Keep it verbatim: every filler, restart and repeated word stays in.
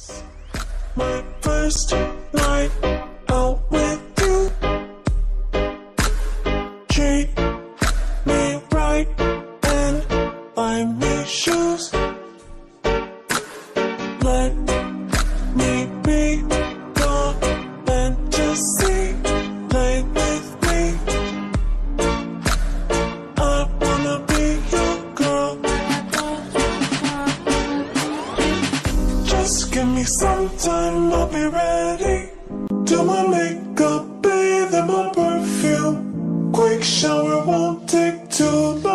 My first night out with you. Treat me right and buy me shoes. Let me be your fantasy. Play with me. I wanna be your girl. Just give me some time, I'll be ready. Do my makeup, bathe in my perfume. Quick shower won't take too long.